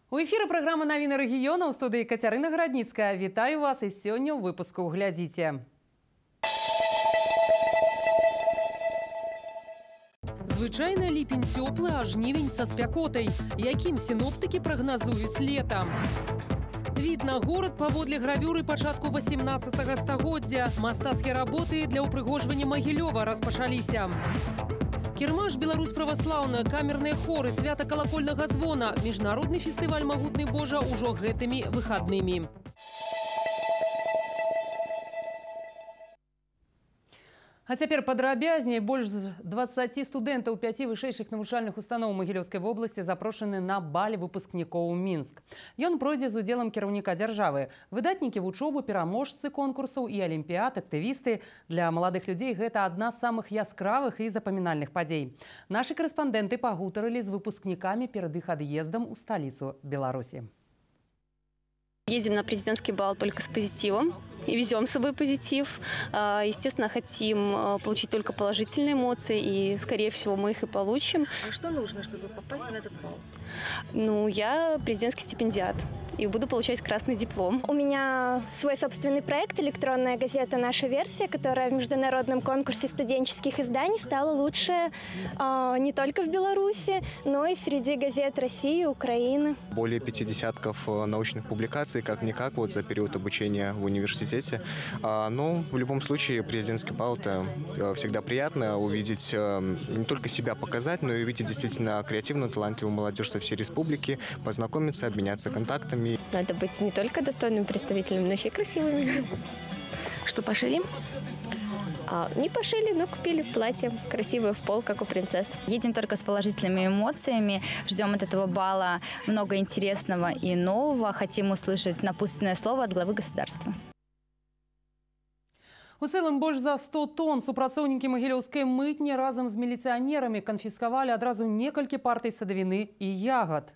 У эфіры праграма «Навіны рэгіёна» ў студыі Кацярына Гарадніцкая. Вітаю вас і сёння ў выпуску глядзіце. Звычайны ліпень цёплы, а жнівень са спякотай. Якім сіноптыкі прагназуюць лета? Від на горад паводле гравюры пачатку 18 стагоддзя. Мастацкія работы для ўпрыгожвання Магілёва распачаліся. Кірмаш «Беларусь праваслаўная», камерныя хоры, свята калакольнага звона. Міжнародны фестываль «Магутны Божа» ужо гэтымі выхаднымі. А цяпер падрабязней. Больш 20 студэнтаў 5 вышэйшых навучальных устаноў Магілёўскай вобласці запрошаны на баль выпускнікоў у Мінск. Ён пройдзе з удзелам кіраўніка дзяржавы. Выдатнікі вучобы, пераможцы конкурсаў і алімпіяд, актывісты. Для маладых людзей гэта адна з самых яскравых і запамінальных падзей. Нашы корэспандэнты пагутарылі з выпускнікамі перад іх ад'ездам у сталіцу Беларусі. Едем на президентский бал только с позитивом и везем с собой позитив. Естественно, хотим получить только положительные эмоции, и, скорее всего, мы их и получим. А что нужно, чтобы попасть на этот бал? Ну, я президентский стипендиат и буду получать красный диплом. У меня свой собственный проект, электронная газета «Наша версия», которая в международном конкурсе студенческих изданий стала лучше не только в Беларуси, но и среди газет России и Украины. Более 50 научных публикаций, как-никак, вот за период обучения в университете. Но в любом случае президентский бал – это всегда приятно увидеть, не только себя показать, но и увидеть действительно креативную, талантливую молодежь со всей республики, познакомиться, обменяться контактами. Надо быть не только достойными представителями, но еще и красивыми. Что пошили? Не пошили, но купили платье красивое в пол, как у принцесс. Едем только с положительными эмоциями. Ждем от этого бала много интересного и нового. Хотим услышать напутственное слово от главы государства. У цэлым больш за 100 тонн супрацоўнікі магілёўскай мытні разам з міліцыянерамі канфіскавалі адразу некалькі партый садавіны і ягад.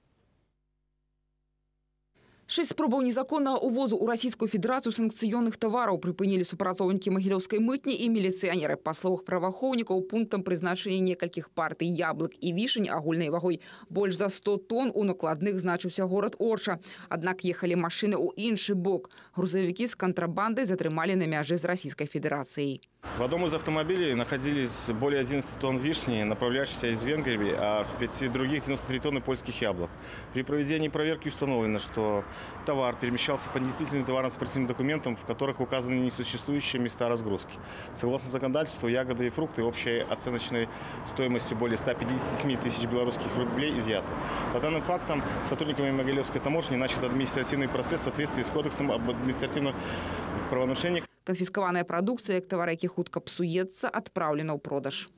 6 спробаў незаконнага увозу ў Расійскую Федэрацыю санкцыённых тавараў прыпынілі супрацоўнікі магілёўскай мытні і міліцыянеры. Па словах праваахоўнікаў, пунктам прызначэння некалькіх партый яблык і вішень агульнай вагой больш за 100 тонн у накладных значыўся горад Орча. Аднак ехалі машыны ў іншы бок. Грузавікі з кантрабандай затрымалі на мяжы з Расійскай Федэрацыяй. В одном из автомобилей находились более 11 тонн вишни, направляющейся из Венгрии, а в 5 других 93 тонны польских яблок. При проведении проверки установлено, что товар перемещался по недействительным товарно-сопроводительным документам, в которых указаны несуществующие места разгрузки. Согласно законодательству, ягоды и фрукты общей оценочной стоимостью более 157 тысяч белорусских рублей изъяты. По данным фактам, сотрудниками Могилевской таможни начат административный процесс в соответствии с Кодексом об административных правонарушениях. Канфіскаваная прадукцыя, як тавар, які хутка псуецца, адпраўлена ў продаж.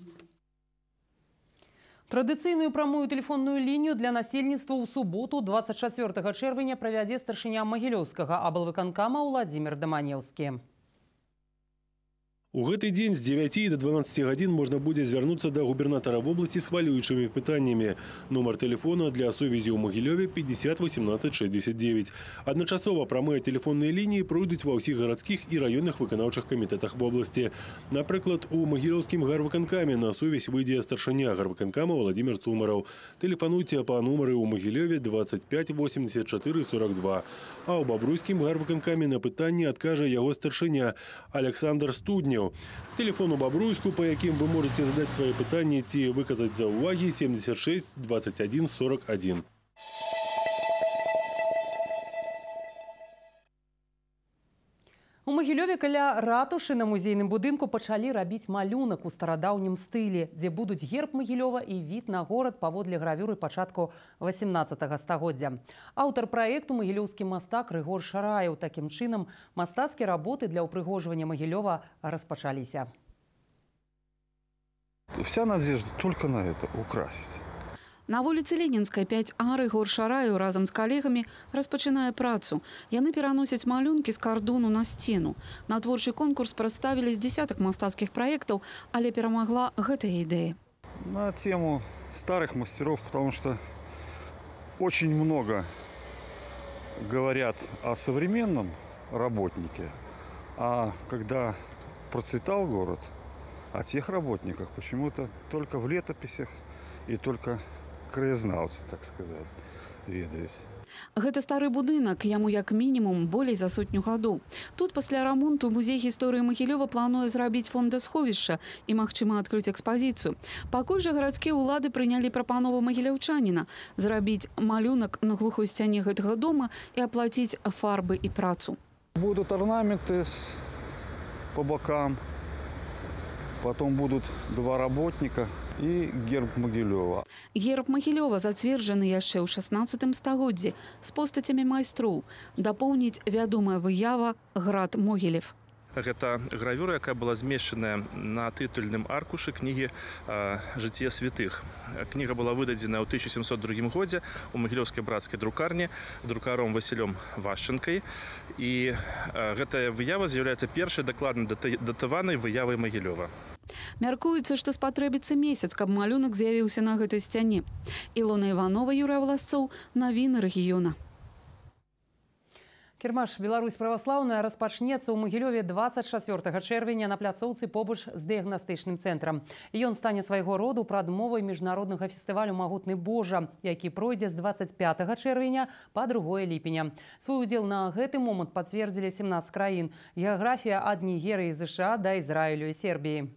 Традыцыйную прамую тэлефонную лінію для насельніцтва ў суботу 24 чэрвеня правядзе старшыня Магілёўскага аблвыканкама Уладзімір Даманеўскі. У гэты дзень з 9 до 12 гадзін можна будзе звярнуцца да губернатара вобласці з хвалюючымі пытаннямі. Нумар тэлефона для сувязі ў Магілёве 50 18 69. Адначасова прамыя тэлефонныя лініі пройдуць ва ўсіх гарадскіх і раённых выканаўчых камітэтах вобласці. Напрыклад, у Магілёўскім гарвыканкаме на сувязь выйдзе старшыня гарвыканкама Владимир Цумараў. Тэлефануйце па нумары ў Магілёве 25 84 42. А ў Бабруйскім гарвыканкаме на пытанні адкажа яго старшыня Александр Студняў. Телефон у Бабруйску, по яким вы можете задать свои пытания и выказать заўвагі 76 21 41. У Магілёве каля ратушы на музейным будынку пачалі рабіць малюнак у старадаўнім стылі, дзе будуць герб Магілёва і від на горад паводле гравюры пачатку 18 стагоддзя. Аўтар праекту магілёўскі мастак Рыгор Шараяў. Такім чынам, мастацкія работы для ўпрыгожвання Магілёва распачаліся. Вся надежда только на это – украсить. На вуліцы Ленінскай 5А Рыгор Шараяў разам з калегамі распачынае працу. Яны пераносяць малюнкі з кардону на сцену. На творчы конкурс прадставілі з десятак мастацкіх праектаў, але перамагла гэтая ідэя. На тему старых мастеров, потому что очень много говорят о современном работнике, а когда процветал город, о тех работниках почему-то только в летописях и только краезнавцы, так сказать. ведаюць. Гэта стары будынак, яму як мінімум болей за 100 гадоў. Тут пасля рамонту музей гісторыі Магілёва плануе зрабіць фондасховішча і, магчыма, адкрыць экспазіцыю. Пакуль жа гарадскія ўлады прынялі прапанову магіляўчаніна зрабіць малюнак на глухой сцяне гэтага дома і аплаціць фарбы і працу. Будут орнаменты по бокам, потом будут 2 работника и герб Магілёва. Герб Магілёва зацверджаны яшчэ ў 16 стагоддзі з постацямі майстроў. Дапоўніць вядомая выява «Град Могілев». Гэта гравюра, якая была змешчаная на тытульным аркушы кнігі «Жыцце святых». Кніга была выдадзена ў 1702 годзе у магілёўскай брацкай друкарні друкаром Васілём Вашчанкай. І гэтая выява з'яўляецца першай дакладна датаванай выявай Магілёва. Мяркуецца, што спатрэбіцца месяц, каб малюнак з'явіўся на гэтай сцяне. Ілона Іванова, Юрыя Валасцоў, навіны рэгіёна. Кірмаш «Беларусь праваслаўная» распачнецца ў Магілёве 24 чэрвеня на пляцоўцы побач з дыягнастычным цэнтрам. Ён стане свайго роду прадмовай міжнароднага фестывалю «Магутны Божа», які пройдзе з 25 чэрвеня па 2 ліпеня. Свой удзел на гэты момант пацвердзілі 17 краін. Геаграфія ад Нігерыі, ЗША да Ізраілю і Сербіі.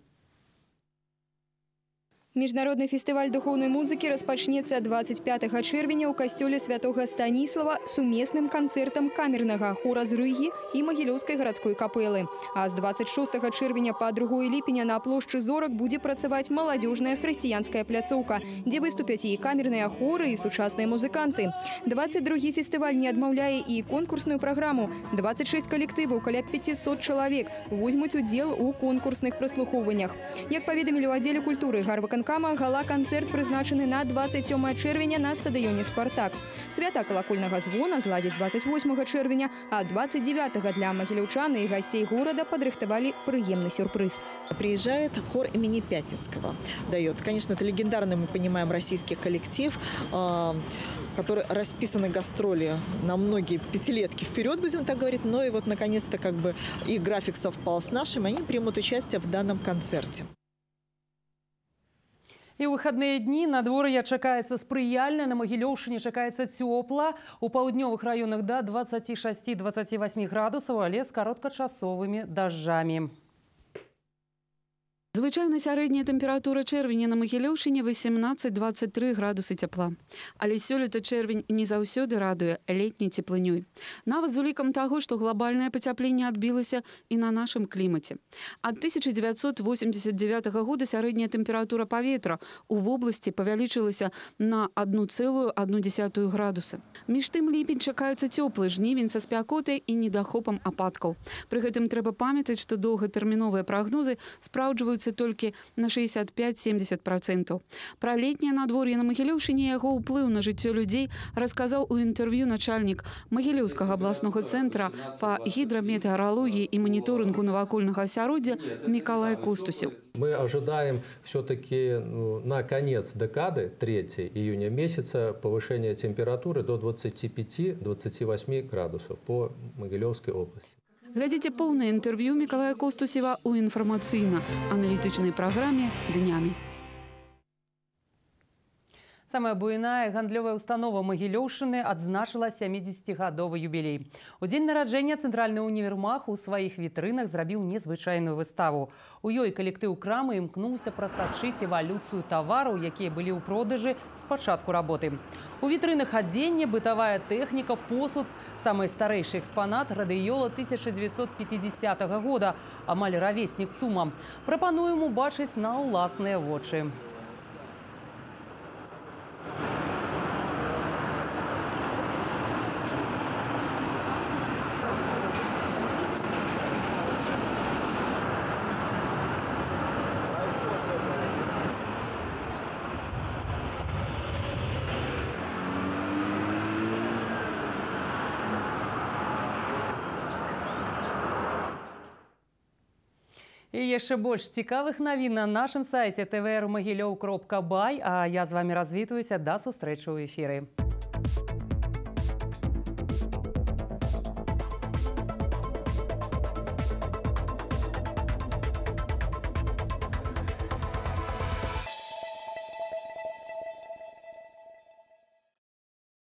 Міжнародны фестываль духоўнай музыкі распачнецца 25 чэрвеня ў касцёле святога Станіслава сумесным канцэртам камернага хора з Рыгі і Магілёўскай гарадской капэлы. А з 26 чэрвеня па 2 ліпеня на плошчы Зорак будзе працаваць маладзёжная хрысціянская пляцоўка, дзе выступяць і камерныя хоры, і сучасныя музыканты. 22 фестываль не адмаўляе і конкурсную праграму. 26 калектываў, каля 500 чалавек возьмуць удзел у конкурсных праслухоўваннях. Як паведамілі ў аддзеле культуры Гарвыканкама, гала-канцэрт прызначаны на 27 чэрвеня на стадыёне «Спартак». Свята калакольнага звона зладзіць 28 чэрвеня, а 29 для магілёўчан и гостей города подрыхтовали приемный сюрприз. Приезжает хор имени Пятницкого. Дает. Конечно, это легендарный, мы понимаем, российский коллектив, который расписаны гастроли на многие пятилетки вперед, будем так говорить. Но и вот наконец-то как бы и график совпал с нашим, они примут участие в данном концерте. І ў выхадныя дні надвор'е чакаецца спрыяльна, на Магілёўшыне чакаецца цёпла, у паўднёвых раёнах да 26-28 градусаў, але з кароткачасовымі дажджамі. Звычайна сярэдняя тэмпература чэрвеня на Магілёўшыне 18-23 градусы цяпла. Але сёлета чэрвень не заўсёды радуе летняй цеплынёй. Нават з улікам таго, што глобальнае пацяпленне адбілася і на нашым клімаце. Ад 1989 года сярэдняя тэмпература паветра ў вобласці павялічылася на 1,1 градуса. Між тым ліпень чакаецца цёплы жнівень са спякотай і недахопам ападкаў. Пры гэтым трэба памятаць, што доўгатэрміновыя прагнозы спраўджваюцца толькі на 65-70%. Пра летняе надвор'е на Магілёўшыне, яго ўплыў на жыццё людзей расказаў у інтэрв'ю начальнік Магілёўскага абласнога цэнтра па гідраметэаралогіі і маніторынгу навакольнага асяроддзя Миколай Костусев. Мы ожидаем все-таки на конец декады, 3 июня месяца, повышение температуры до 25-28 градусов по Могилевской области. Глядзіце поўнае інтэрв'ю Миколая Костусева ў інфармацыйна-аналітычнай праграме «Днямі». Самая буйная гандлёвая установа Магілёўшыны адзначыла 70-гадовы юбілей. У дзень нараджэння цэнтральны універмаг у сваіх вітрынах зрабіў незвычайную выставу. У ёй калектыў крамы імкнуўся прасачыць эвалюцыю тавараў, якія былі ў продажы з пачатку работы. У вітрынах адзенне, бытавая тэхніка, посуд, самы старэйшы экспанат радыёла 1950 года, амаль равеснік ЦУМа. Прапануем убачыць на ўласныя вочы. І яшчэ больш цікавых навін на нашым сайце tvr.mogilov.by, а я з вами развітваюся, да сустрэчы ў эфіры.